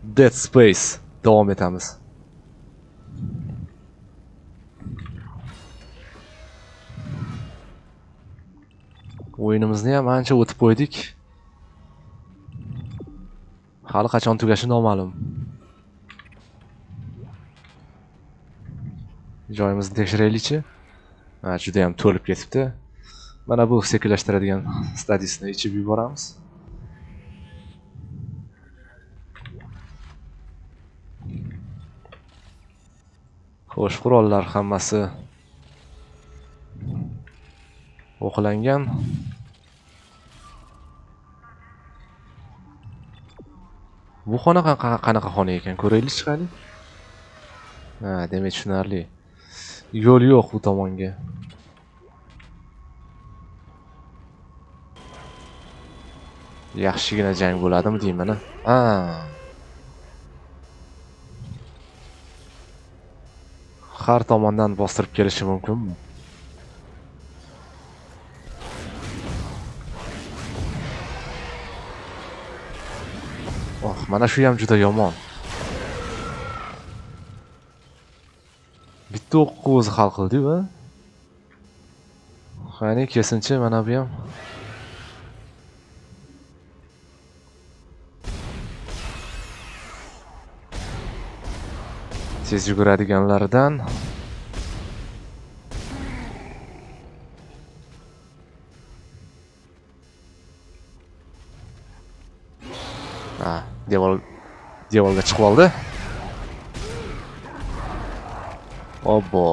Dead Space davom etamiz. O'yinimizni ham ancha o'tib qo'ydik. Hali qachon tugashi noma'lum. Joyimizni tekshiraylikchi. Ha, juda ham to'lib ketibdi. Mana bu sekinlashtiradigan stadisni ichib yuboramiz. Xo'sh, qurollar hammasi o'qlangan. Bu xona qanaqa xona ekan? Ko'raylik chiqaylik. Ha, demak tushunarli. Yo'l yo'q bu tomonga. Yaxshigina jang bo'ladimi deyman. Ha. Har tomondan bostirib kelishi mumkinmi? Oh, mana shu ham juda yomon. Bitta o'qqa o'zi hal qildi-ku. Qani kesinchi mana bu ham. Tez yuguradiganlardan. Ha, devorga chiqib oldi. Obbo.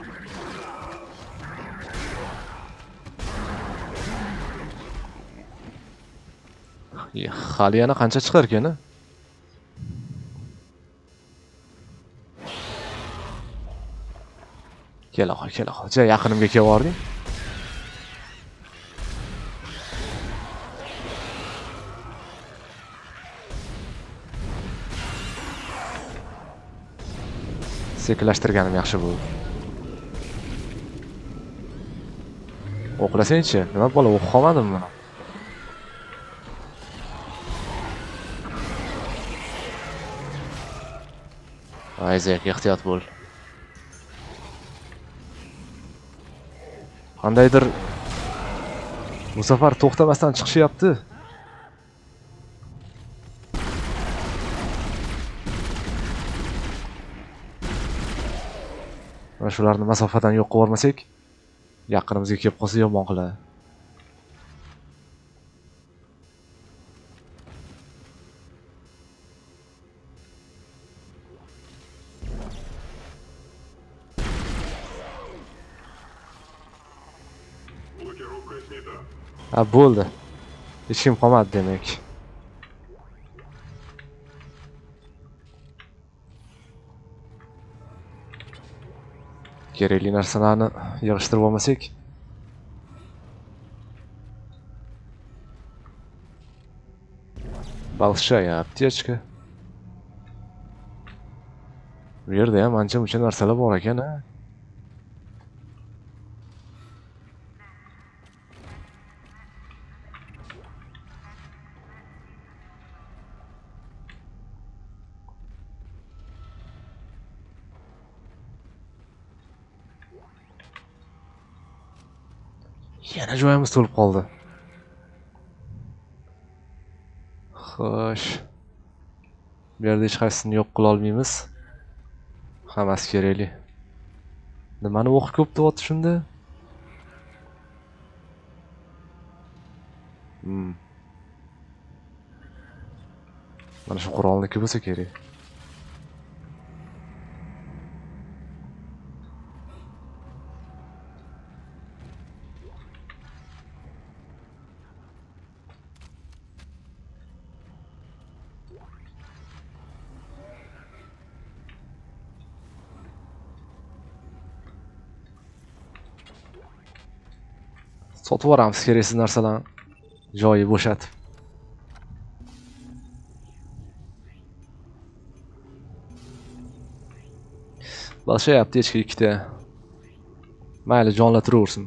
Hali yana qancha chiqar ekan? Kelaqa. Ja, yaqinimga kelib bording. Sekinlashtirganim yaxshi bo'ldi. O'qlasang-chi, nima bola o'qib qolmadimmi buni? Ayzak, ehtiyot bo'l. Qandaydir bu safar to'xtamasdan chiqishyapti. Mana shularni masofadan yo'q qilib olmasak, yaqinimizga kelib qolsa yomon qiladi. Ha, bo'ldi. Hech kim qolmadi demak. Kerakli narsalarni yig'ishtirib olmasak. Большая аптечка. Bu yerda ham ancha-muncha narsalar bor ekan, ha. Yana joyimiz to'lib qoldi. Xo'sh. Bu yerda hech qaysini yo'q qila olmaymiz. Hammasi kerakli. Nimani o'qib ko'p deyapti shunda? Mana shu qurolniki bo'lsa kerak. Sotib yuboramiz keraksiz narsalarni. Joyi bo'shatib. Большая аптечка ikkita. Mayli, jonlatiraversin.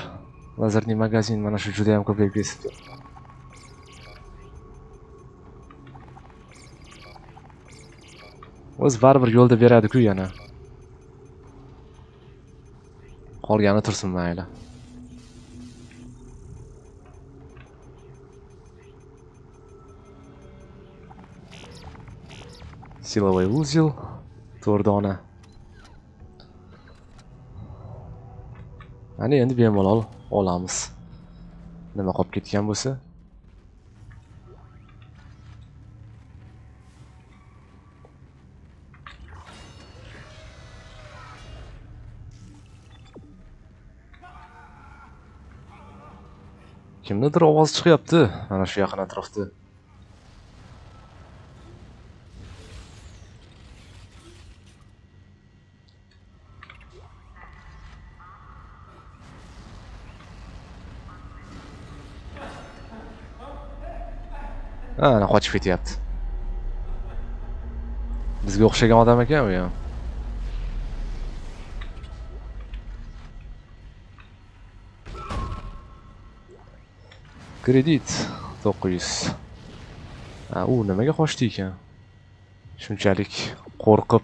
Lazerning magazin mana shu juda ham ko'payib ketibdi. O'z baribir yo'lda beradi-ku yana. Qolgani tursin mayli. Silovой узел 4 dona. Ana endi bemalol olamiz. Nima qolib ketgan bo'lsa? Kimnidir ovoz chiqyapti mana shu yaqin atrofda. Ana qochib ketyapti. Bizga o'xshagan odam ekan u ham. Kredit 900. U nimaga qochdi ekan? Shunchalik qo'rqib.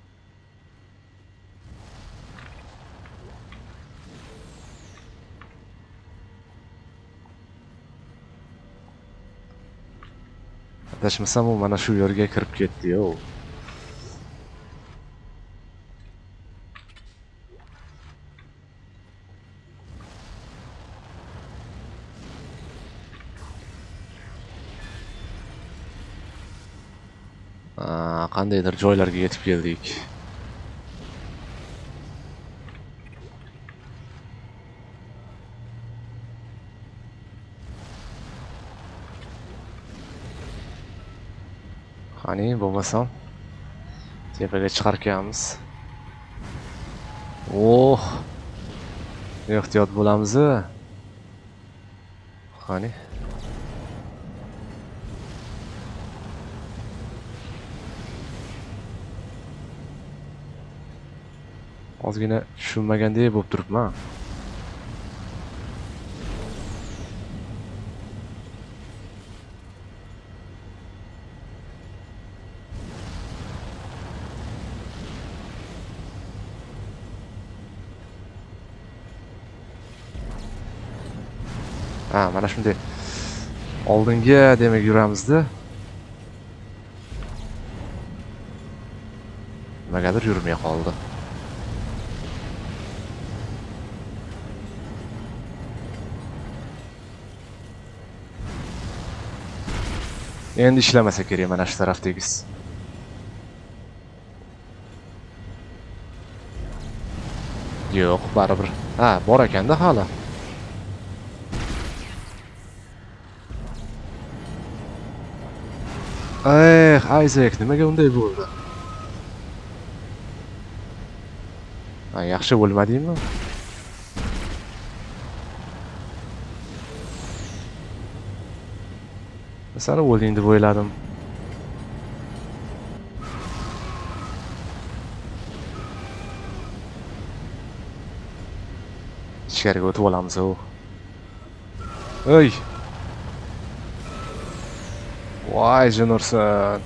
Adashmasam u mana shu yerga kirib ketdi-yo. Qandaydir joylarga yetib keldik. Qani bo'lmasam tepaga chiqarkanmiz. Ehtiyot bo'lamiz. Qani. Ozgina tushunmagandek bo'lib turibman. Mana shunday oldinga demak yuramizda. Nimagadir yurmay qoldi. Endi ishlamasa kerak mana shu tarafdagiz. Yo'q, baribir. Bor ekanda hali. Isaac nimaga unday bo'ldi? Yaxshi bo'lmadingmi? Seni o'lding deb o'yladim. Ichkariga o'tib olamiz u. Ey! Voy, Jinurson.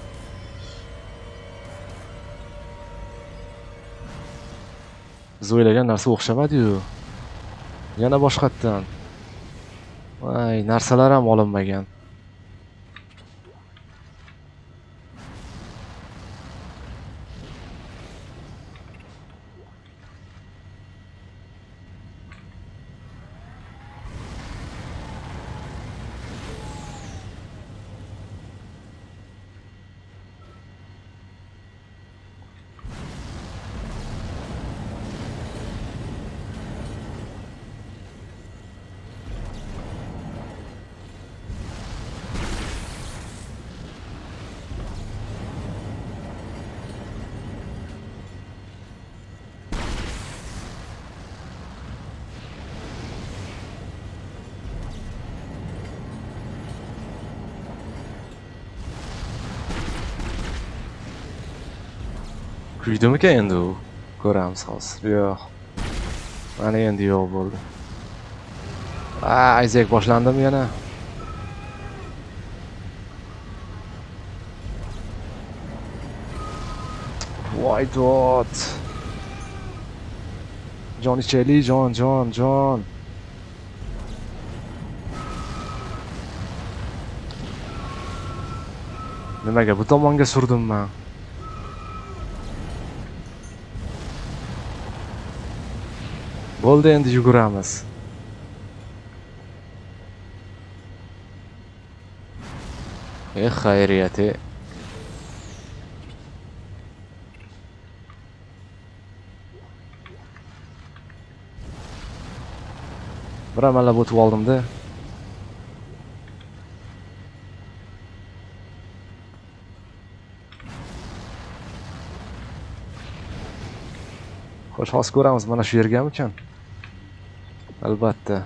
Biz o'ylagan narsa o'xshamadi-yu. Yana boshqatdan. Voy, narsalar ham olinmagan. Kuydimikan endi u? Ko'ramiz hozir. Yo'q. Mana endi yo'q bo'ldi. Isaac boshlandimi yana? Voy dod. Jon ichaylik, jon. Nimaga bu tomonga surdim men? Bo'ldi, endi yuguramiz. Xayriyati. Bir amallab o'tib oldim-da. Xo'sh, hozir ko'ramiz mana shu yergamikan? Albatta.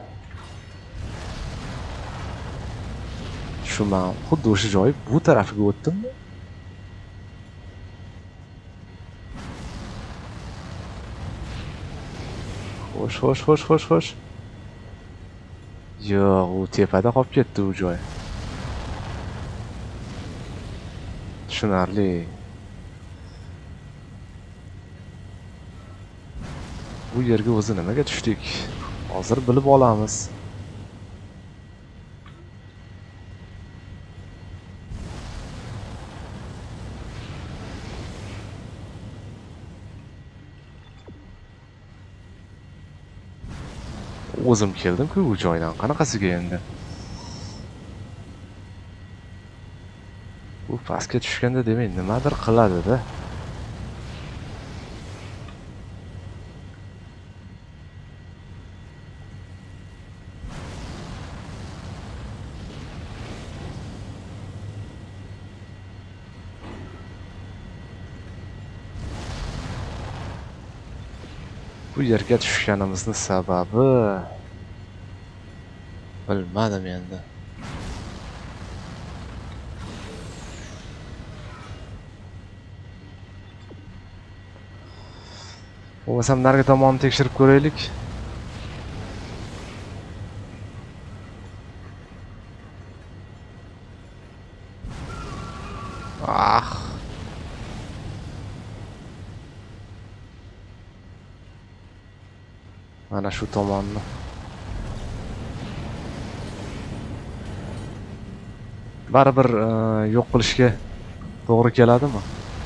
Men xuddi o'sha joy bu tarafiga o'tdimmi? Xo'sh. Yo'q, u tepada qolib ketdi u joy. Tushunarli. Bu yerga o'zi nimaga tushdik? Hozir bilib olamiz. O'zim keldim-ku bu joydan. Qanaqasiga endi? Bu pastga tushganda demak nimadir qiladi-da. Bu yerga tushganimizning sababi bilmadim endi. Bo'lmasam narigi tomonni tekshirib ko'raylik. Mana shu tomonni. Baribir yo'q qilishga to'g'ri keladimi?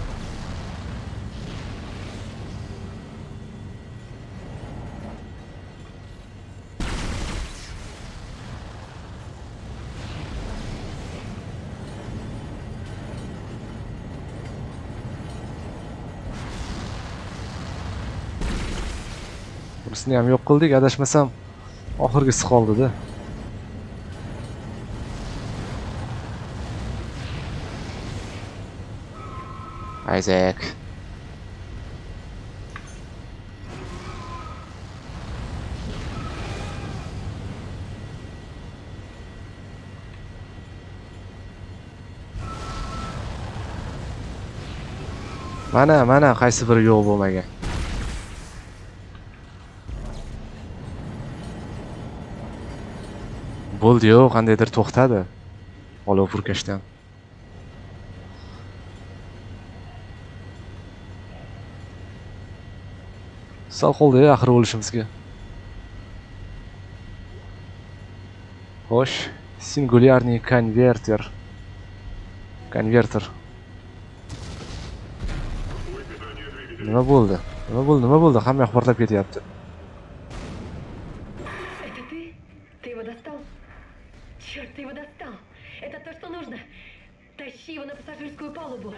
Bunisini ham yo'q qildik, adashmasam oxirgisi qoldi-da. Isaac. Mana qaysi biri yo'q bo'lmagan. Bo'ldi-yu, qandaydir to'xtadi. Olov purkashdan. Sal qoldi axir o'lishimizga. Xo'sh, singulyarniy konverter. Nima bo'ldi? Hamma yoq portlab ketyapti. Ты его достал? Черт, ты его достал! Это то, что нужно! Тащи его на пассажирскую палубу!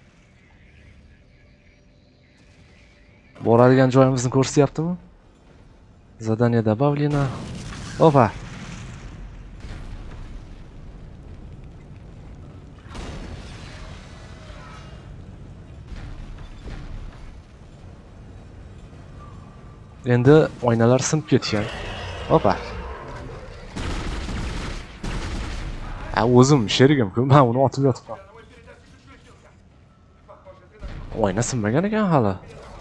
Boradigan joyimizni ko'rsatyaptimi? Задание добавлено. Opa. Endi oynalar sinib ketgan. Opa. O'zim sherigim-ku, men uni otib yotibman. Oyna sinmagan ekan hali.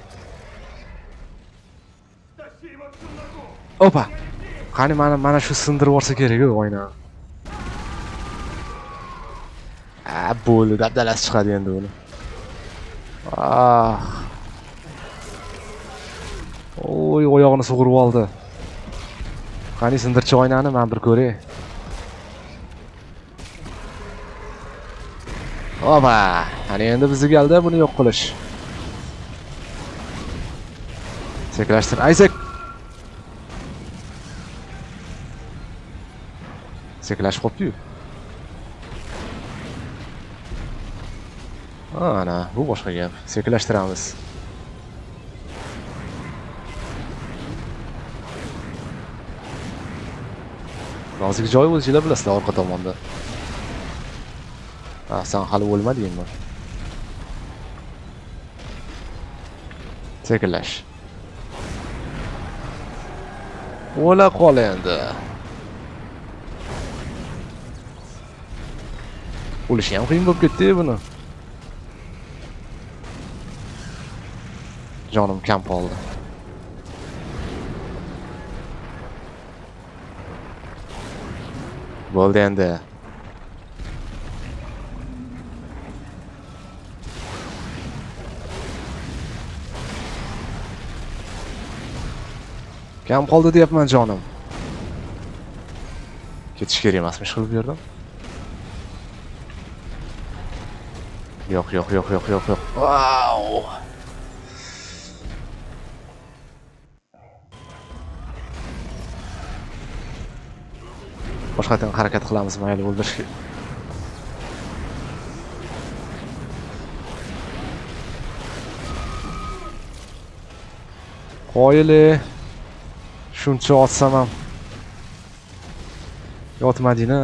Opa. Qani mana shu sindirib olsa kerak-ku oyna. Bo'ldi, dabdalasi chiqadi endi uni. Oy, oyog'ini sug'urib oldi. Qani sindirchi oynani men bir ko'ray. Oba, ana endi bizga keldi buni yo'q qilish. Sekrashtir, Isaac. Seklash qopdi-yu. Ana, bu boshqa gap. Seklashtiramiz. Nozik joy o'zingizlar bilasizlar orqa tomonda. Ha, sen hali o'lmadingmi? Seklash. O'la qol endi. O'lishi ham qiyin bo'lib ketdi buni. Jonim kam qoldi. Bo'ldi endi. Kam qoldi deyapman jonim. Ketish kerak emasmish qilib berdim. Yo'q. Wow! Boshqadan harakat qilamiz, mayli o'ldirishga. Qo'yili. Shuncha otsam ham yotmading-a.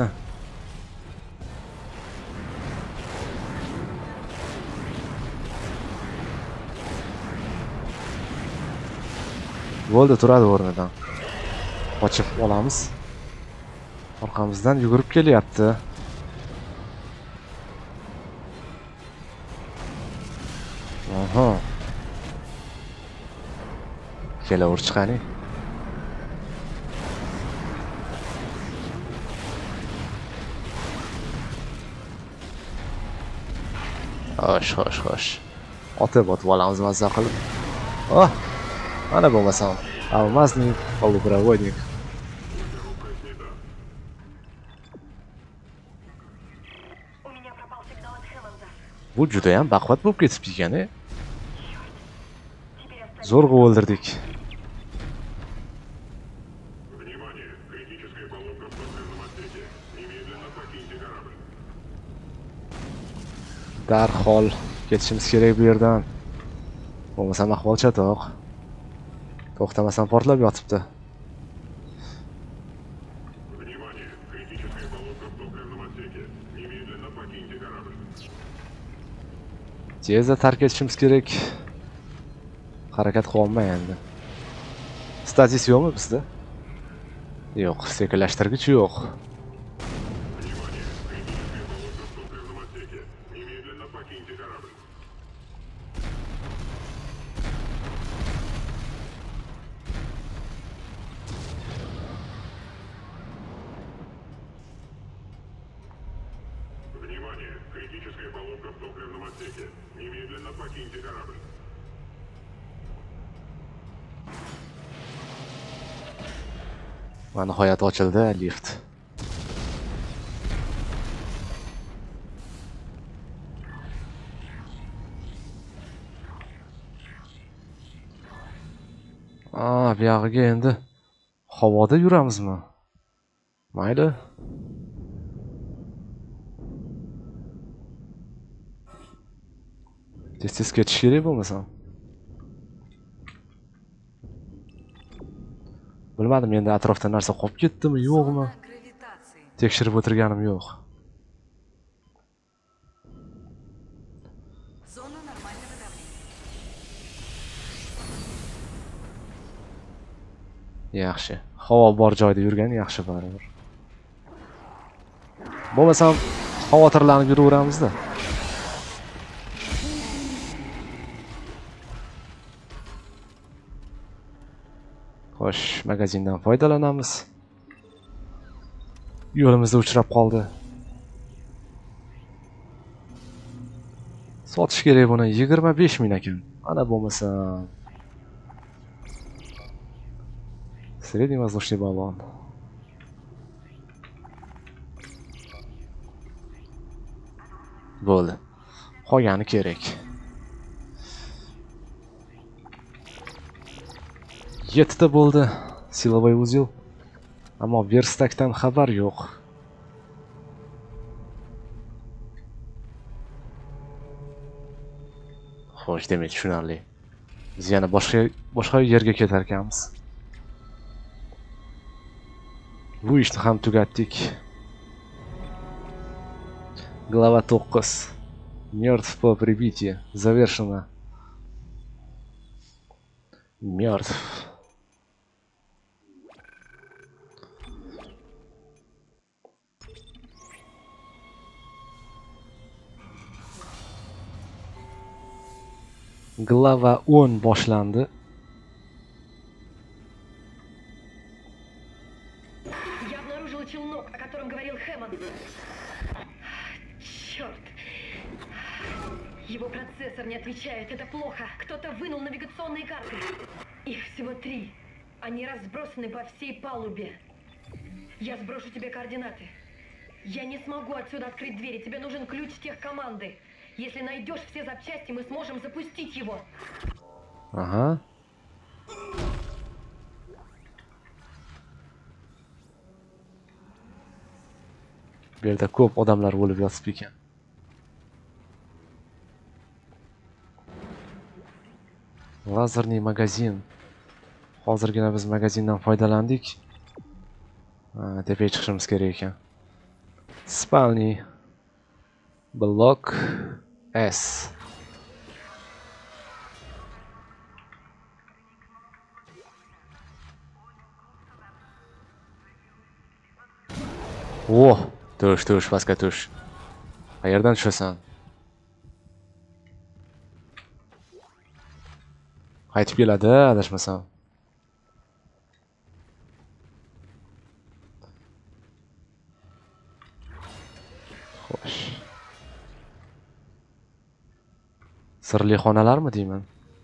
Bo'ldi, turadi o'rnidan. Qochib olamiz. Orqamizdan yugurib kelyapti. Aha. Kelaver chiqani. Xo'sh. Otib olamiz mazza qilib. Oh, ana bo'lmasam. Алмазник, полупроводник. Bu juda ham baquvvat bo'lib ketibdi ekan-a. Zo'rg'a o'ldirdik. Darhol ketishimiz kerak bu yerdan. Bo'lmasa ahvol chatoq. To'xtamasam portlab yotibdi. Tezda tark etishimiz kerak. Harakat qilolmay endi. Statis yo'qmi bizda? Yo'q, sekinlashtirgich yo'q. Va nihoyat ochildi lift. Bu yog'iga endi havoda yuramizmi? Mayli. Tez ketish kerak bo'lmasam. Bilmadim, endi atrofda narsa qolib ketdimi, yo'qmi? Tekshirib o'tirganim yo'q. Yaxshi. Havo bor joyda yurgan yaxshi baribir. Bo'lmasam xavotirlanib yuraveramiz-da. Xo'sh, magazindan foydalanamiz. Yo'limizda uchrab qoldi. Sotish kerak buni 25 ming ekan. Ana bo'lmasa Средний воздушный баллон. Bo'ldi. Qolgani kerak. 7 ta bo'ldi. Silovoy uzil. Ammo verstakdan xabar yo'q. Xo'sh, demak tushunarli. Biz yana boshqa yerga ketar ekanmiz. Bu ishni ham tugatdik. Глава 9. Мертв по прибытии. Завершено. Мертв. Глава 10 boshlandi. Я обнаружила челнок, о котором говорил Хэммонд. Черт. Его процессор не отвечает. Это плохо. Кто-то вынул навигационные карты. Их всего 3. Они разбросаны по всей палубе. Я сброшу тебе координаты. Я не смогу отсюда открыть двери. Тебе нужен ключ техкоманды. Если найдешь все запчасти, мы сможем запустить его. Ага. Bu yerda ko'p odamlar bo'lib yotibdi ekan. Lazerniy magazin. Hozirgina biz magazindan foydalandik. Tepaga chiqishimiz kerak ekan. Spalniy blok S. Oh, tush, pastga tush. Qayerdan tushasan? Qaytib keladi, adashmasam. Xo'sh. Sirli xonalarmi deyman?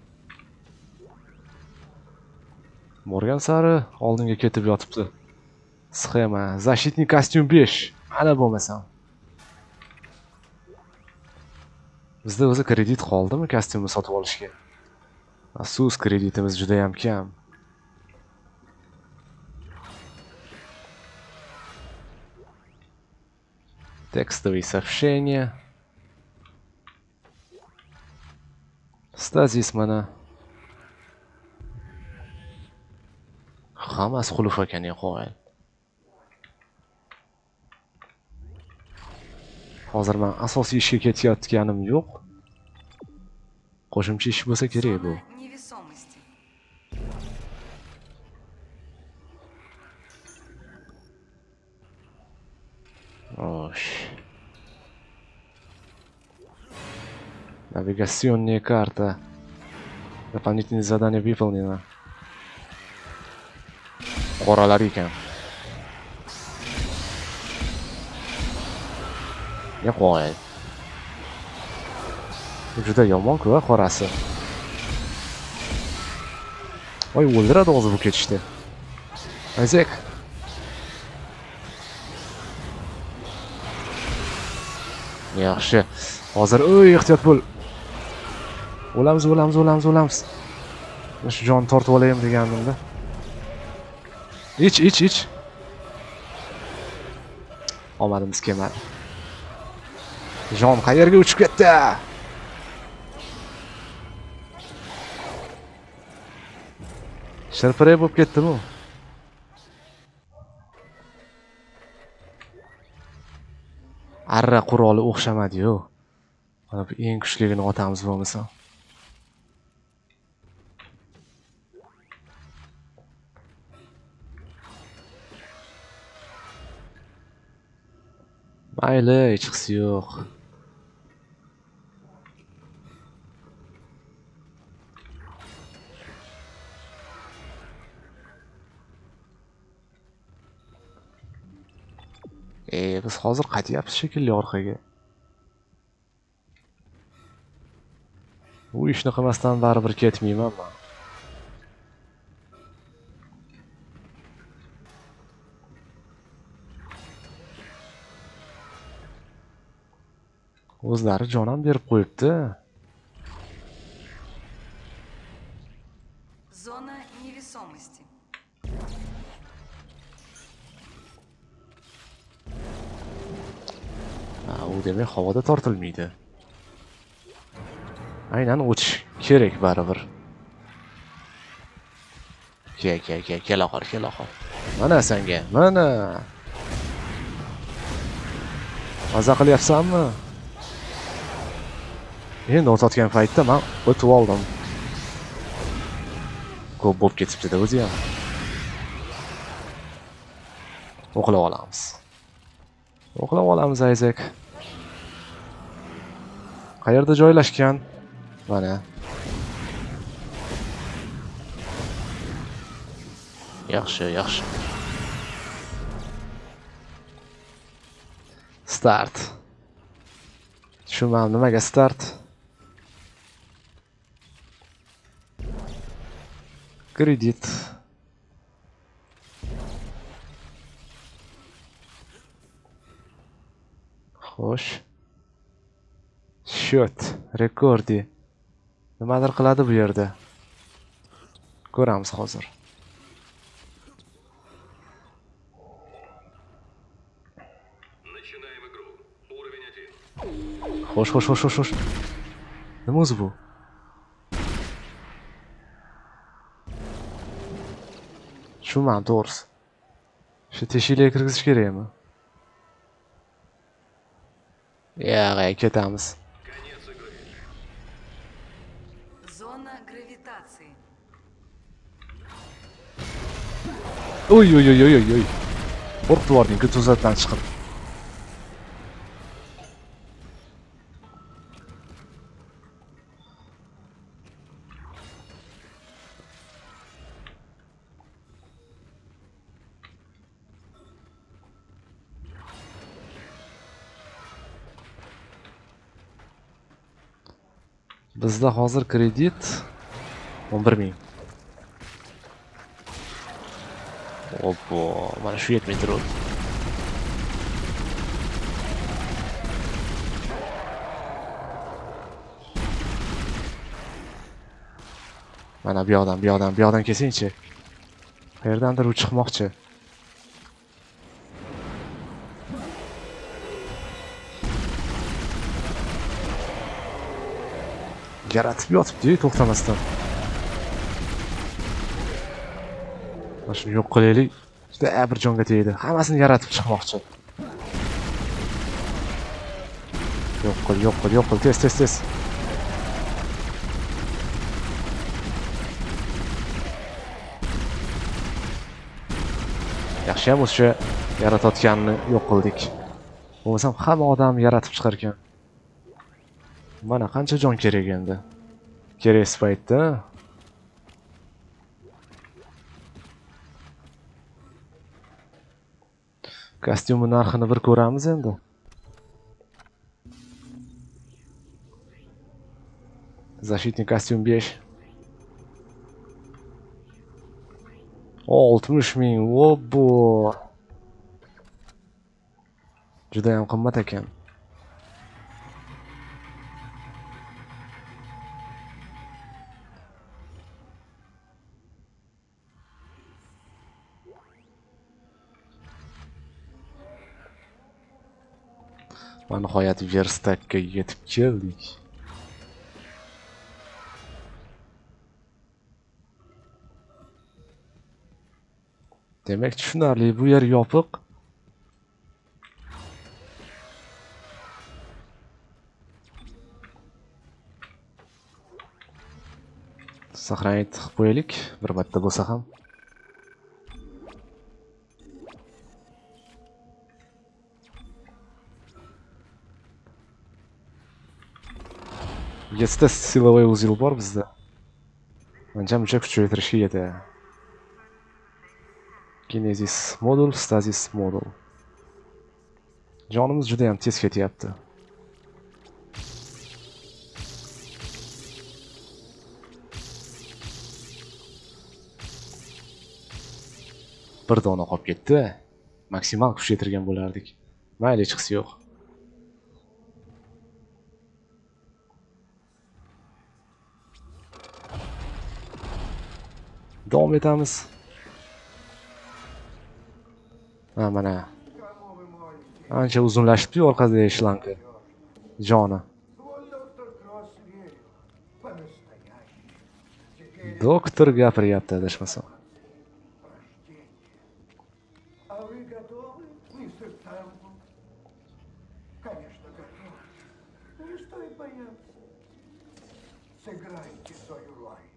Borgan sari oldinga ketib yotibdi. Sxema, защитный kostyum 5. Ana bo'lmasam. Bizda o'zi kredit qoldimi kostyumni sotib olishga? Afsus, kreditimiz juda ham kam. Текстовые сообщения. Stazis mana. Hammasi xuluf ekan qo'yil. Hozir men asosiy ishga ketayotganim yo'q. Qo'shimcha ish bo'lsa kerak bu. Osh. Навигационная карта. Дополнительное задание выполнено. Qoralar ekan. Ne qo'y. Juda yomon-ku qorasi. Voy, o'ldiradi o'zi bu ketishdi. Ayzek. Yaxshi. Hozir ehtiyot bo'l. O'lamiz. Shu jon tortib olayim degandim-da. Ich. Omadimiz kelmadi. Jon qayerga uchib ketdi? Shirpiray bo'lib ketdimi? Arra quroli o'xshamadi-yu. Mana bu eng kuchligini otamiz bo'lmasa. Mayli, hech qisi yo'q. Biz hozir qaytyapmiz shekilli orqaga. Bu ishni qilmasdan baribir ketmayman men. O'zlari jon ham berib qo'yibdi. Зона невесомости. U demak havoda tortilmaydi. Aynan o'tish kerak baribir. Kela qol. Mana senga, mana. Maza qilyapsanmi? Endi o'tayotgan paytda men o'tib oldim. Ko'p bo'lib ketibdi-da o'zi ham. O'qlab olamiz Isaac. Qayerda joylashgan? Mana. Yaxshi. Start. Tushunmadim nimaga start? Kredit. Xo'sh. Счет, rekordi. Nimadir qiladi bu yerda. Ko'ramiz hozir. Начинаем игру. Уровень 1. Xo'sh. Nima o'zi bu? Tushunmadim to'g'risi. Shu teshiklarga kirgizish kerakmi? Ketamiz. Конец игры. Зона гравитации. Oy. Qo'rqib yubording-ku to'satdan chiqib. Bizda hozir kredit 11.000. Oppo, mana shu yetmay turibdi. Mana bu yoqdan kesingchi. Qayerdandir u chiqmoqchi. Yaratib yotibdi to'xtamasdan. Mana shuni yo'q qilaylik. Juda bir jonga tegdi. Hammasini yaratib chiqmoqchi. Yo'q qil. Tez. Yaxshiyam o'sha yaratayotganini yo'q qildik. Bo'lmasam hamma odam yaratib chiqar ekan. Mana qancha jon kerak endi? Kerak paytda. Kostyumning narxini bir ko'ramiz endi. Защитный kostyum 5. 60.000. Obbo. Juda ham qimmat ekan. Va nihoyat Verstakka yetib keldik. Demak, tushunarli, bu yer yopiq. Saqlanib qo'yaylik, bir marta bo'lsa ham. Yettita silovoy uzil bor bizda. Ancha-muncha kuchaytirishga yetadi. Kinesis modul, stasis modul. Jonimiz juda ham tez ketyapti. Bir dona qolib ketdi. Maksimal kuchaytirgan bo'lardik. Mayli, chiqsi yo'q. Davom etamiz. Ha, mana. Ancha uzunlashibdi orqadagi shlanka. Joni. Doktor gapiryapti adashmasam. А вы готовы, мистер Темпл? Конечно, готовы. Не стоит бояться. Сыграйте свою роль.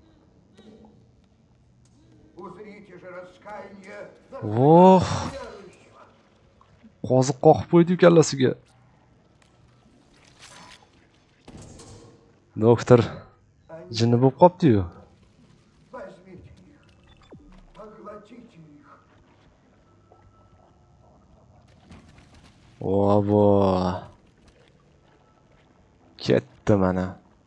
Узрите же раскаяние на Oh, верующего. qoziq qoqib qo'ydi kallasiga. Doktor jinni bo'lib qopti-yu. Возьмите их. Поглотите их. Vobo. Ketdi mana.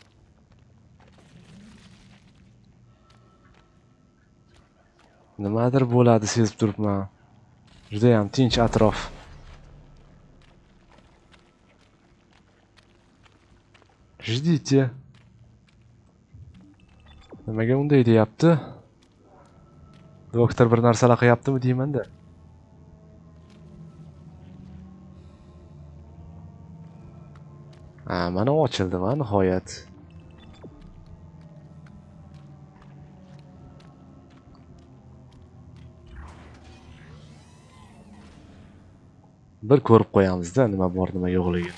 Nimadir bo'ladi sezib turibman. Juda ham tinch atrof. Ждите. Nimaga unday deyapti? Doktor bir narsalar qilyaptimi deyman-da. Ha, mana ochildi va nihoyat. Bir ko'rib qo'yamiz-da nima bor, nima yo'qligini.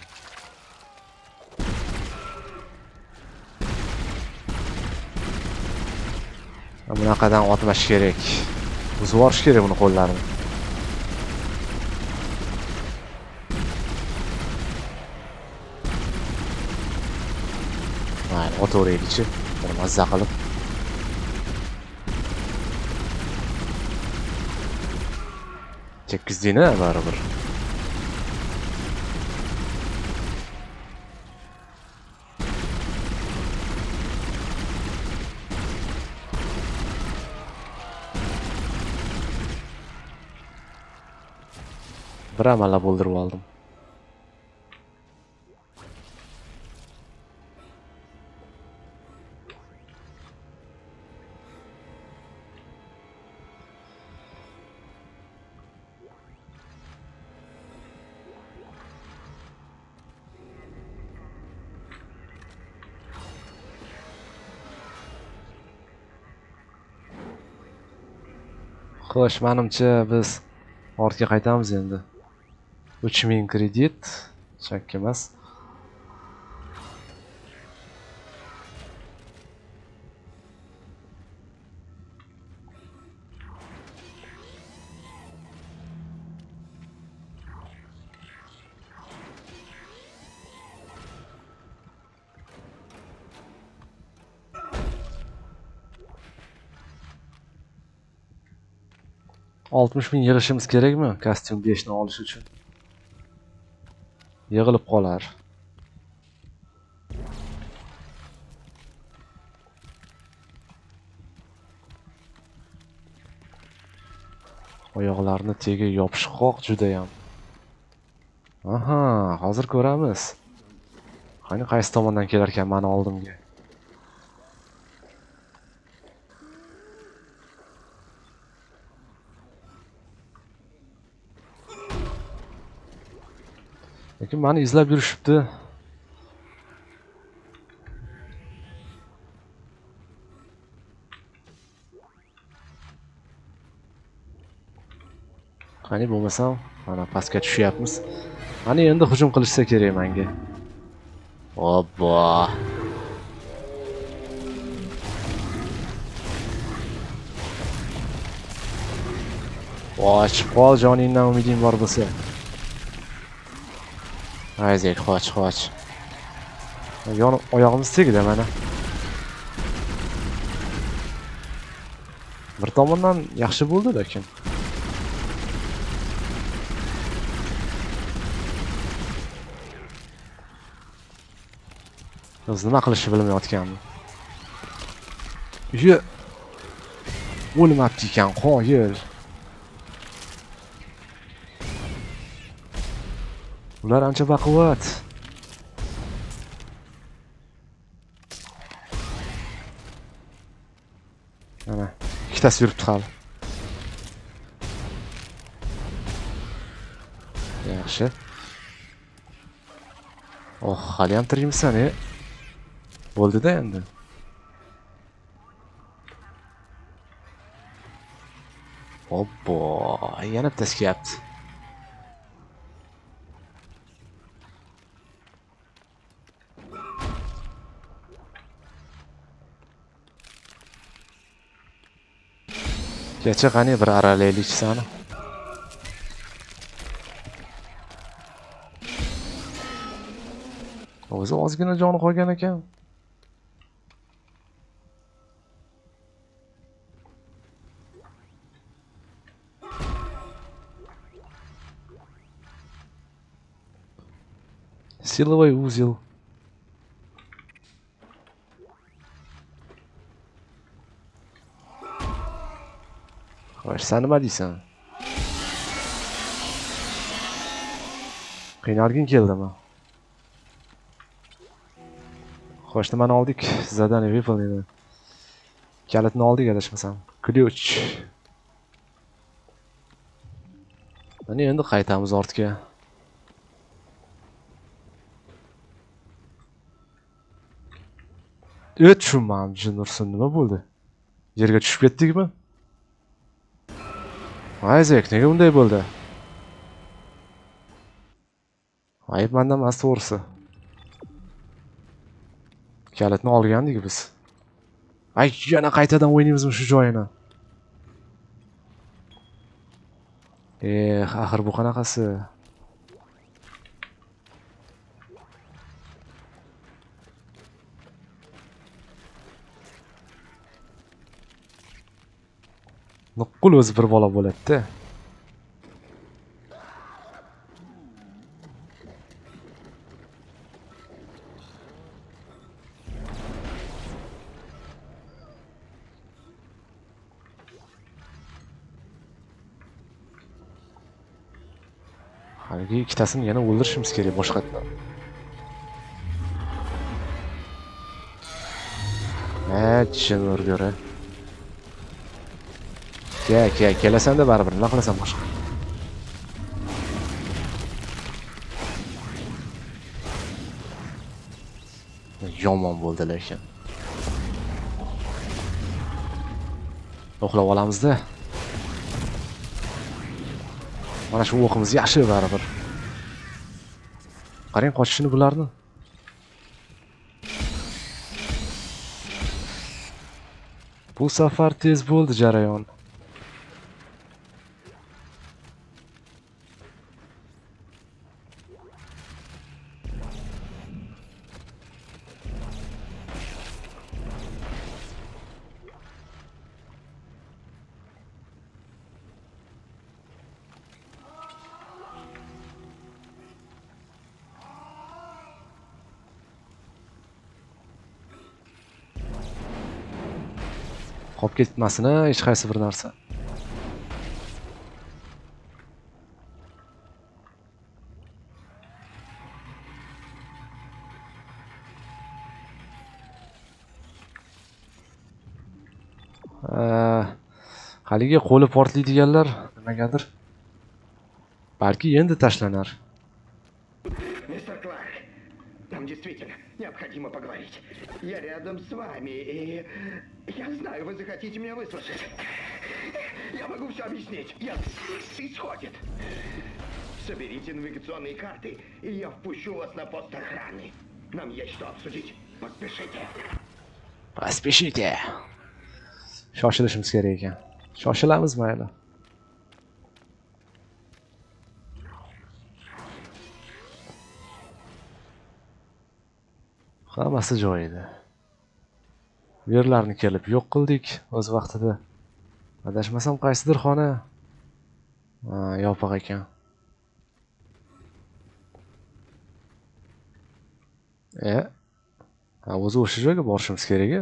Bunaqadan otmash kerak. Buzib yuborish kerak buni qo'llarini. Mayli, o'taveraylik-chi. Bir mazza qilib. Chekkizdingmi baribir? Bir amallab o'ldirib oldim. Xo'sh, menimcha biz ortga qaytamiz endi. 3000 kredit, shak emas. $60,000 yig'ishimiz kerakmi kostyum 5 ni olish uchun? Yig'ilib qolar. Oyoqlarni tegi yopishqoq juda ham. Aha, hozir ko'ramiz. Qani qaysi tomondan kelar ekan meni oldimga? Lekin meni izlab yurishibdi. Qani bo'lmasam, mana pastga tushyapmiz. Mana endi hujum qilishsa kerak menga. Obbo. Qoch, qol joningdan umiding bor bo'lsa. Ayzek, qoch. Yon oyog'imiz tegdi mana. Bir tomondan yaxshi bo'ldi lekin. Biz nima qilishni bilmayotganmiz. O'lmabdi ekan, qoyil. Ular ancha baquvvat. Mana, ikkitasi yuribdi hali. Yaxshi. Oh, hali ham tirikmisan, Bo'ldi-da endi. Hoppo, yana bittasi kelyapti. Kecha qani bir aralaylik sani. O'zi ozgina joni qolgan ekan. Силовой узел. Xo'sh, sen nima deysan? Qiynalgin keldimi? Xo'sh, nimani oldik? Zadание выполнено. Kalitni oldik adashmasam. Ключ. Mana endi qaytamiz ortga. Tushunmadim, Jinursun, nima bo'ldi? Yerga tushib ketdikmi? Ayzek, nega bunday bo'ldi? Ayb mendan emas, to'g'risi. Kalitni olgandik biz. Ay, yana qaytadan o'ynaymizmi shu joyini? Axir bu qanaqasi? Nuqqul o'zi bir bola bo'ladi-da. Haligi ikkitasini yana o'ldirishimiz kerak boshqatdan. Chinur ko'ra. Kelasan-da baribir nima qilasan boshqa? Yomon bo'ldi lekin. O'qlab olamiz-da. Mana shu o'qimiz yaxshi baribir. Qarang qochishini bularni. Bu safar tez bo'ldi jarayon. Qolib ketmasin hech qaysi bir narsa. Haligi qo'li portlaydiganlar nimagadir balki endi tashlanar. Мистер Кларк, нам действительно необходимо поговорить. Я рядом с вами, и я знаю, вы захотите меня выслушать. Я могу все объяснить. Я исходит. Соберите навигационные карты, и я впущу вас на пост охраны. Нам есть что обсудить. Поспешите. Поспешите. Shoshilishimiz kerak ekan. Shoshilamiz mayli. Hammasi joyida. Yerlarni kelib yo'q qildik o'z vaqtida. Adashmasam qaysidir xona yopiq ekan. O'zi o'sha joyga borishimiz kerak-a?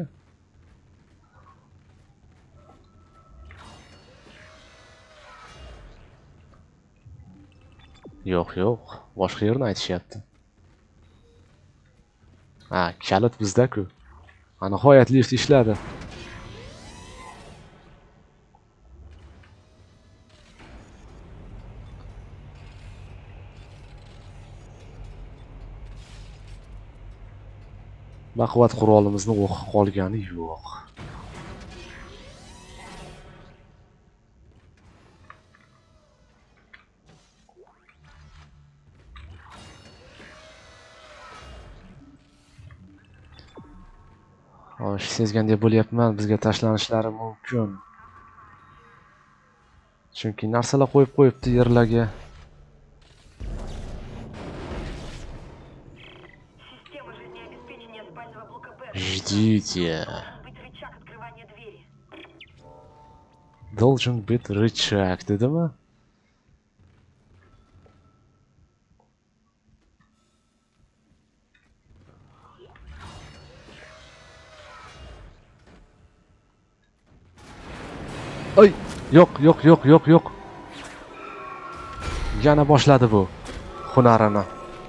Yo'q, boshqa yerni aytishyapti. Kalit bizda-ku. Nihoyat lift ishladi. Baquvvat qurolimizni o'qib qolgani yo'q. Xo'sh, sezgandek bo'lyapman, bizga tashlanishlari mumkin. Chunki narsalar qo'yib qo'yibdi yerlarga. Система жизнеобеспечения спального блока Б. Ждите. Должен быть рычаг открывания двери. Должен быть рычаг, dedimi? Oy, yo'q. Yana boshladi bu hunarini.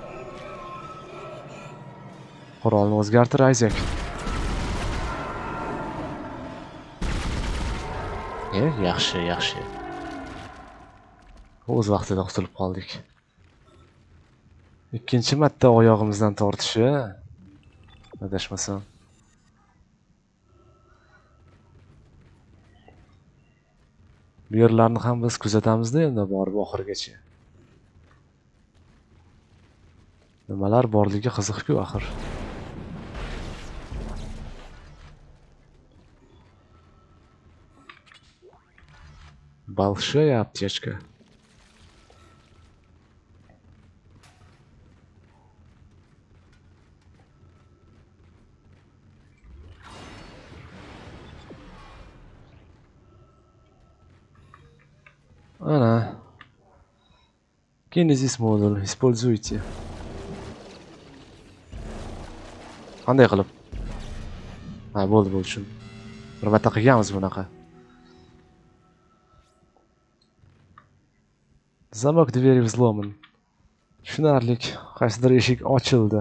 Qurolni o'zgartir, Isaac. Yaxshi. O'z vaqtida qutulib qoldik. Ikkinchi marta oyog'imizdan tortishi, adashmasam. Bu yerlarni ham biz kuzatamizda endi borib oxirigacha. Nimalar borligi qiziq-ku axir. Большая аптечка. Ana. Genesis modul используйте. Qanday qilib? Ha, bo'ldi shun. Bir marta qilganmiz bunaqa. Zamok двери взломан. Tushunarlik, qaysidir eshik ochildi.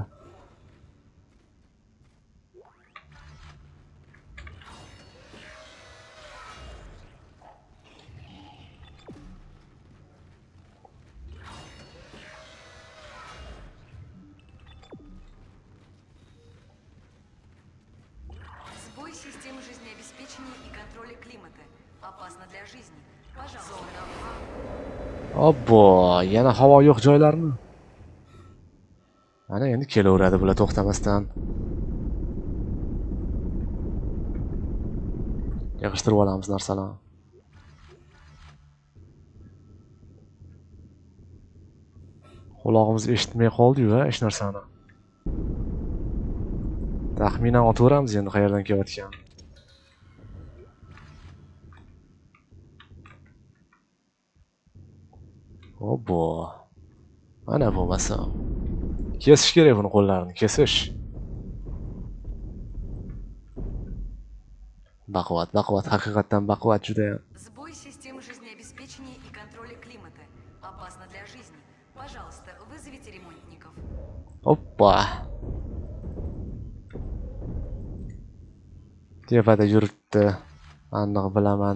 Сбой системы жизнеобеспечения и контроля климата. Опасно для жизни. Пожалуйста. Obbo, yana havo yo'q joylarmi? Ana endi kelaveradi bular to'xtamasdan. Yig'ishtirib olamiz narsalarni. Quloqimiz eshitmay qoldi-yu, hech narsani. Taxminan otaveramiz endi qayerdan kelayotgan. Obbo. Ana bo'lmasa. Kesish kerak buni qo'llarini, kesish. Baquvvat, haqiqatan baquvvat juda ham. Сбой системы жизнеобеспечения и контроля климата. Опасно для жизни. Пожалуйста, вызовите ремонтников. Hoppa. Tepada yuribdi. Aniq bilaman.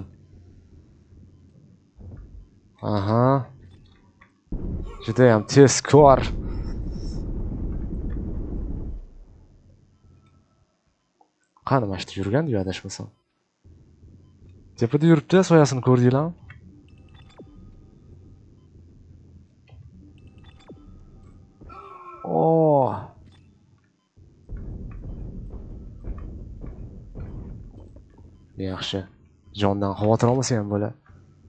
Aha. Juda ham tezkor. Qani mana shu yurgan deb adashmasam. Tepada yuribdi, soyasini ko'rdinglarmi? Oh. Yaxshi. Jondan xavotir olmasa ham bo'ladi.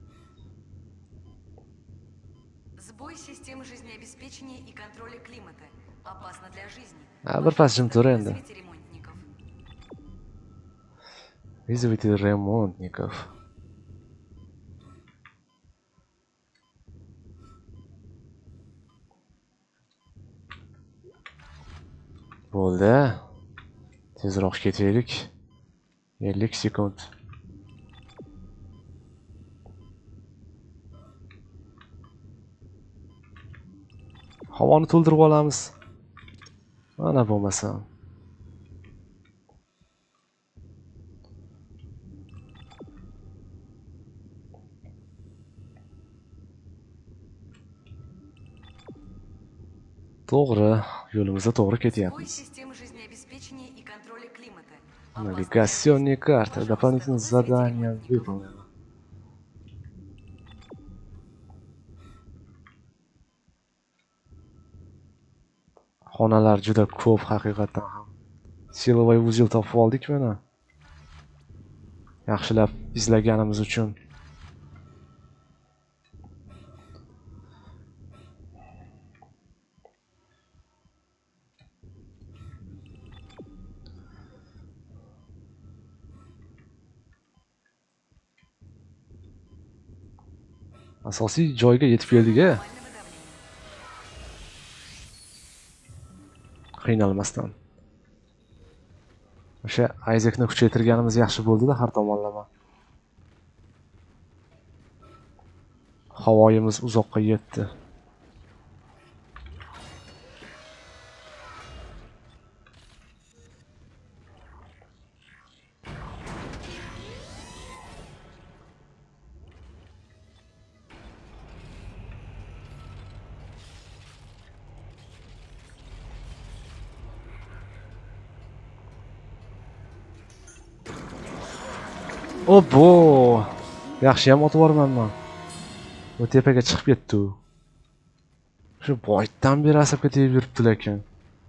Сбой системы жизнеобеспечения и контроля климата. Опасно для жизни. Bir pas jim tur endi. Вызовите ремонтников. Вызовите ремонтников. Bo'ldi. Tezroq ketaylik. 50 sekund. Havoni to'ldirib olamiz. Mana bo'lmasa. To'g'ri, yo'limizda to'g'ri Сбой ketyapmiz. системы жизнеобеспечения и контроля Навигационные карты. Дополнительные задания выполнено. Xonalar juda ko'p haqiqatan ham. Silovoy uzil topib oldik mana. Yaxshilab izlaganimiz uchun. Asosiy joyga yetib keldik-a. Qiynalmasdan. O'sha Isaacni kuchaytirganimiz yaxshi bo'ldi-da har tomonlama. Havoyimiz uzoqqa yetdi. Obbo! Yaxshi ham otib yubormanman. O tepaga chiqib ketdi. Shu boytdan beri asabga tegib yuribdi lekin.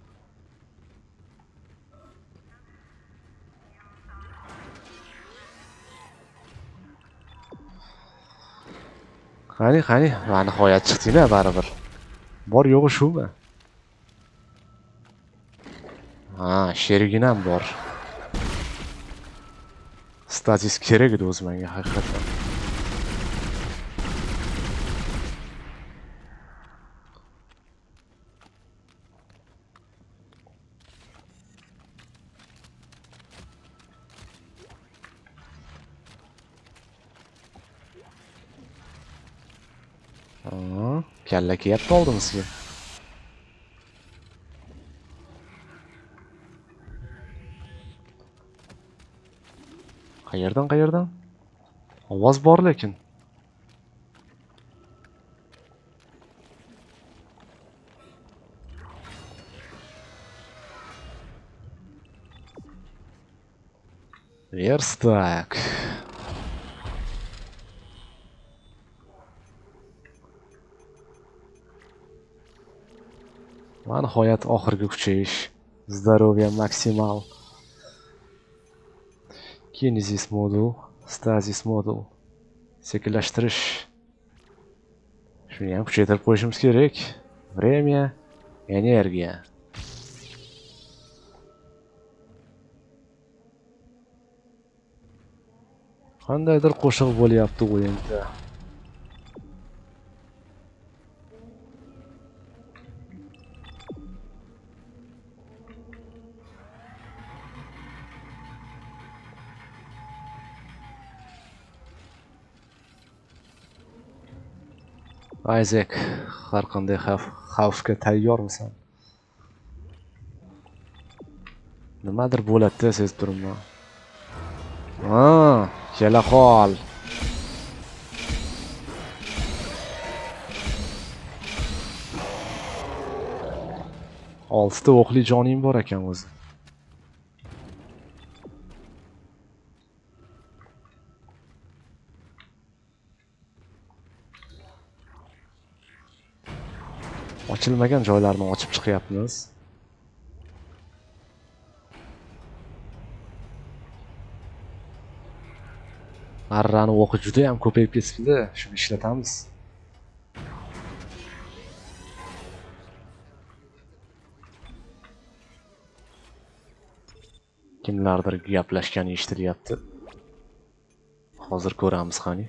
Qani, va nihoyat chiqdinglar baribir. Bor yo'g'i shumi? Ha, sheriginam bor. Status kerak edi o'zi menga haqiqatan. Kalla kiyapti oldimizga. Qayerdan? Ovoz bor lekin. Verstak. Va nihoyat oxirgi kuchayish. Здоровье maksimal. Kinesis modul, stasis modul. Sekinlashtirish. Shuni ham kuchaytirib qo'yishimiz kerak. Время, energiya. Qandaydir qo'shiq bo'lyapti o'yinda. Isaac, har qanday xavfga tayyormisan? Nimadir bo'ladi-da, sezib turibman. Kela qol. Oltita o'qli joning bor ekan o'zi. Ochilmagan joylarni ochib chiqyapmiz. Arrani o'qi juda ham ko'payib ketibdi. Shuni ishlatamiz. Kimlardir gaplashgani eshitilyapti. Hozir ko'ramiz qani.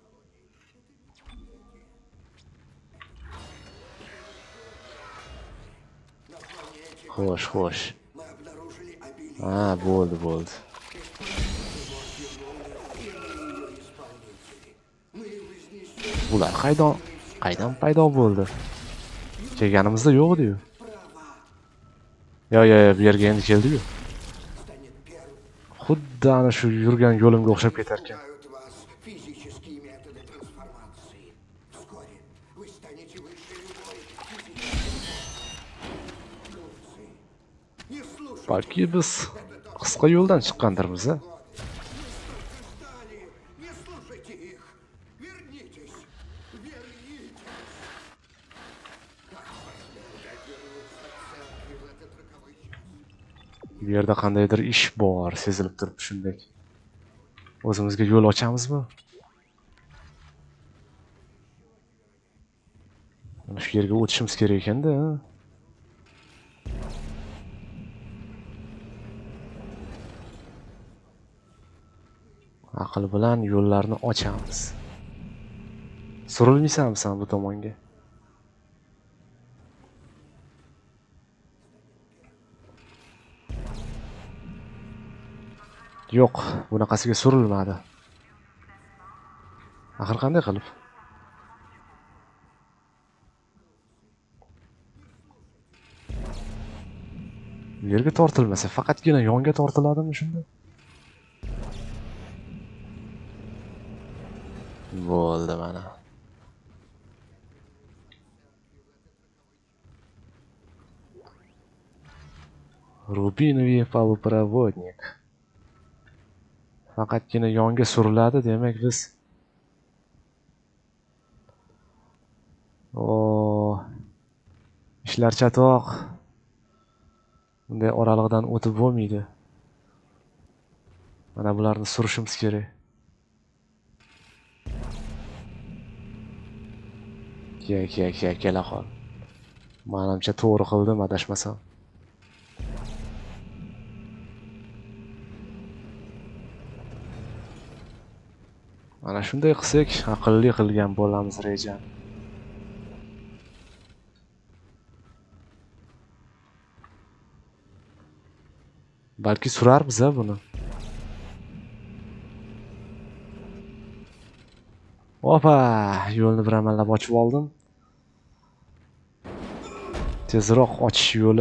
Xo'sh. Bo'ldi. Bular qaydan paydo bo'ldi? Kelganimizda yo'q edi-yu. Yo, bu yerga endi keldi-yu. Xuddi ana shu yurgan yo'limga o'xshab ketar ekan. Balki biz Qisqa yo'ldan chiqqandirmiz a? Ждали! Не слушайте их! Вернитесь! Вернитесь! Как посмеют вернуться к церкви в этот роковой час? Bu yerda qandaydir ish bor, sezilib turibdi shunday. O'zimizga yo'l ochamizmi? Mana shu yerga o'tishimiz kerak ekanda. Aql bilan yo'llarni ochamiz. Surilmaysanmi sen bu tomonga? Yo'q, bunaqasiga surilmadi. Axir qanday qilib? Yerga tortilmasa, faqatgina yonga tortiladimi shunda? Bo'ldi mana. Rubiновый полупроводник. Faqatgina yonga suriladi, demak biz ishlar chatoq. Bunday oralig'idan o'tib bo'lmaydi. Mana bularni surishimiz kerak. Kela qol. Menimcha to'g'ri qildim, adashmasam. Mana shunday qilsak, aqlli qilgan bo'lamiz rejani. Balki surarmiz buni. Opa, yo'lni bir amallab ochib oldim. Tezroq ochish yo'li.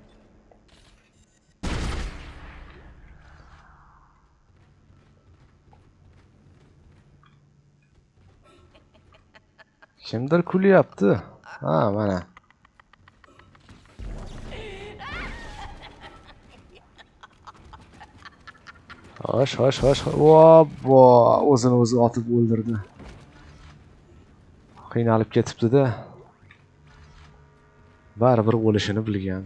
Kimdir kulyapti. Ha, mana. Hosh. Vobbo, o'zini o'zi otib o'ldirdi. Qiynalib ketibdi-da. Baribir o'lishini bilgan.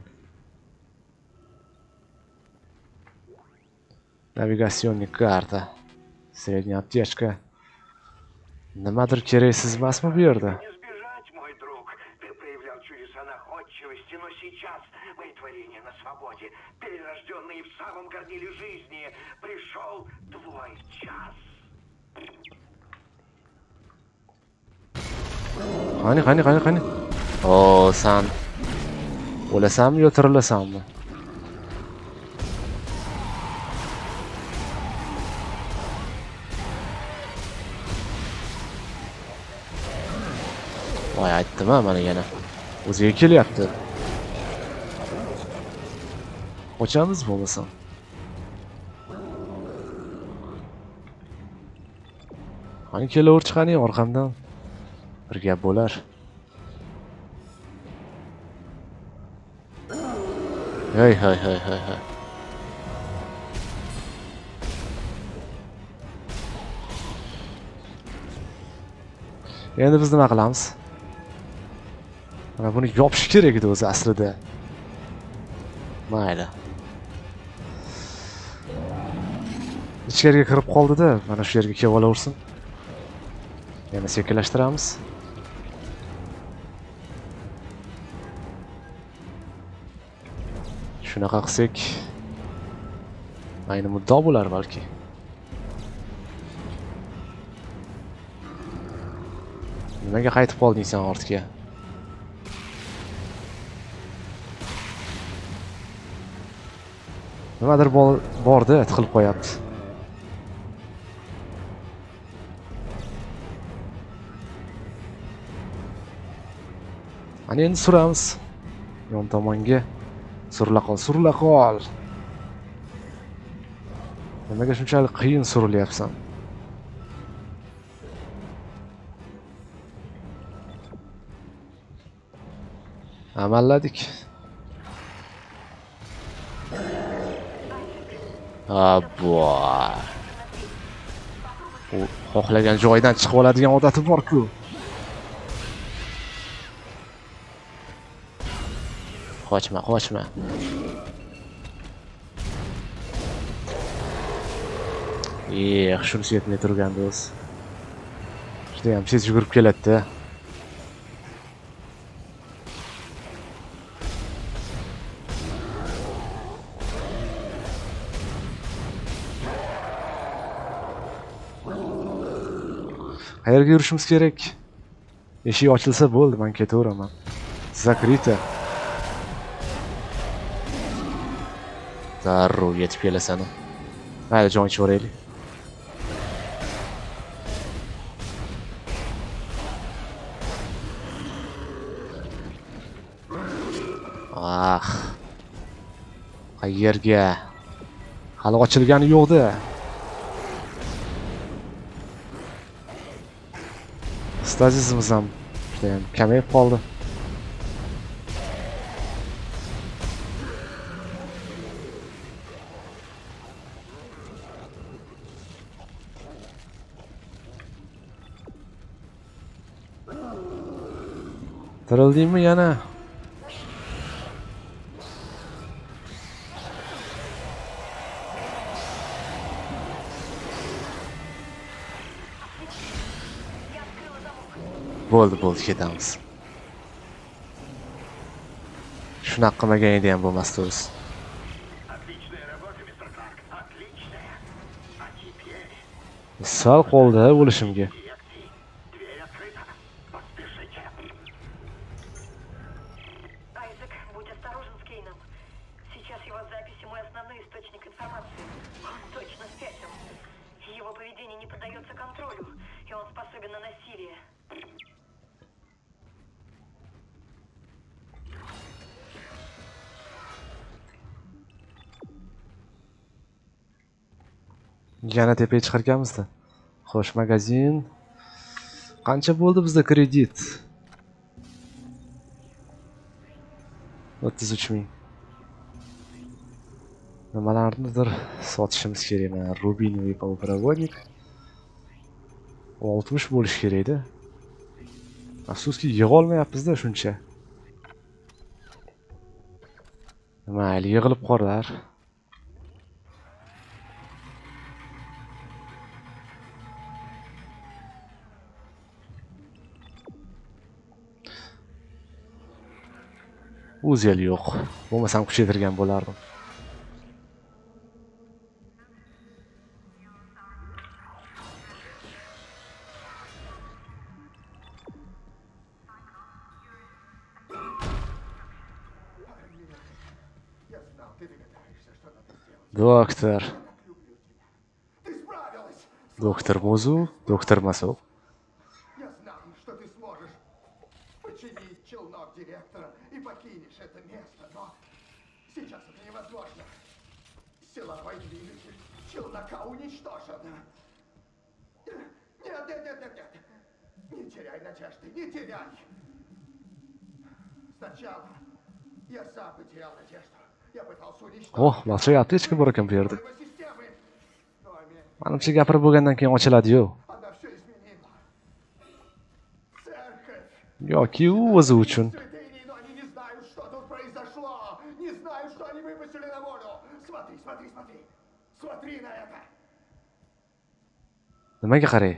Navigasyonniy karta. Sredняя аптечка. Nimadir keraksiz emasmi bu yerda? Не сбежать, мой друг. Ты проявлял чудеса находчивости, но сейчас мои творения на свободе, перерожденные в самом горниле жизни, пришел твой час. Qani. O, sen o'lasanmi yo tirilasanmi? Voy, aytdim-a, mana yana. O'ziga kelyapti. Qochamiz bo'lmasam. Qani kelaver chiqani orqamdan. Bir gap bo'lar. Hay. Endi biz nima qilamiz? Mana buni yopish kerak edi o'zi aslida. Mayli. Ichkariga kirib qoldi-da, mana shu yerga kelib olaversin. Yana sekinlashtiramiz. Shunaqa qilsak, ayni muddo bo'lar balki. Nimaga qaytib qolding sen ortga? Nimadir borda tiqilib qo'yapti. Ana endi suramiz. Yon tomonga surila qol. Nimaga shunchalik qiyin surilyapsan? Amalladik. Abbo. U xohlagan joydan chiqib oladigan odati bor-ku. Qochma, qochma. Shunisi yetmay turgandi o'zi. Juda ham tez yugurib keladi-da. Qayerga yurishimiz kerak? Eshik ochilsa bo'ldi, men ketaveraman. Zakrita. Darrov yetib kelasan. Mayli, joy ichaveraylik. Qayerga? Hali ochilgani yo'q-da. Stazisimiz ham juda ham kamayib qoldi. Tirildingmi yana? Bo'ldi, ketamiz. Shunaqa qilmagan edi ham bo'lmasdi o'zi. Sal qoldi o'lishimga. Yana tepaga chiqarganmiz-da. Xo'sh, magazin. Qancha bo'ldi bizda kredit? 33 ming. Nimalarnidir sotishimiz kerak. Mana rubiновый полупроводник. 60 bo'lish kerak-da. Afsuski yig'a olmayapmiz-da shuncha. Mayli, yig'ilib qolar. O'zel yo'q. Bo'lmasam kuchaytirgan bo'lardim. Доктор. Доктор Музу, доктор Масов. Я знал, что ты сможешь починить челнок директора и покинешь это место, но сейчас это невозможно. Силовой двигатель челнока уничтожен. Нет. Не теряй надежды, не теряй. Сначала я сам потерял надежду. Я пытался уничтожить. Yaxshi aptechka bor ekan bu yerda. Menimcha gapirib bo'lgandan keyin ochiladi-yu. Yoki u o'zi uchun. Nimaga qaray?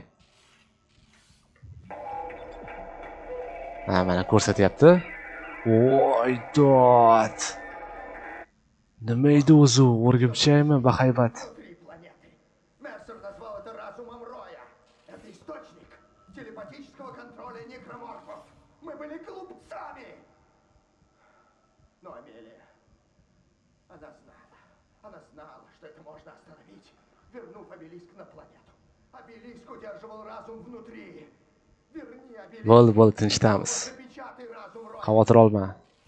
Mana ko'rsatyapti. Voy dod. Nima edi o'zi? O'rgimchakmi, bahaybat? Мессер назвал это разумом Роя. Это источник телепатического контроля некроморфов. Мы были глупцами. Но Амелия, она знала, что это можно остановить, вернув обелиск на планету. Обелиск удерживал разум внутри. Верни обелиск. Bo'ldi, tinchitamiz. Запечатай разум Роя. Xavotir olma.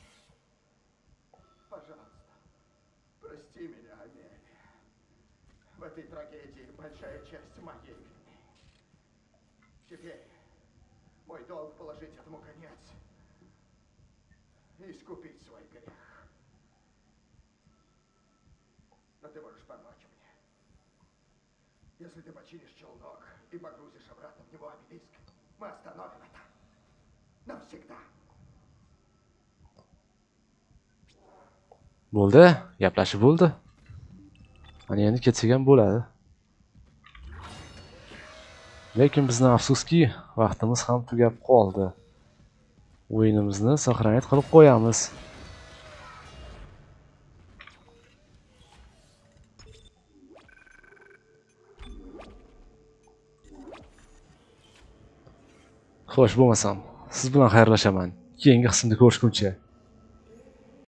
Прости меня, Амелия. В этой трагедии большая часть моей вины. Теперь мой долг положить этому конец и искупить свой грех. Но ты можешь помочь мне. Если ты починишь челнок и погрузишь обратно в него обелиск, мы остановим это. Навсегда. Bo'ldi, gaplashib bo'ldi. Mana endi ketsak ham bo'ladi. Lekin bizni afsuski, vaqtimiz ham tugab qoldi. O'yinimizni saqlanib qilib qo'yamiz. Xo'sh, bo'lmasam siz bilan xayrlashaman. Keyingi qismda ko'rishguncha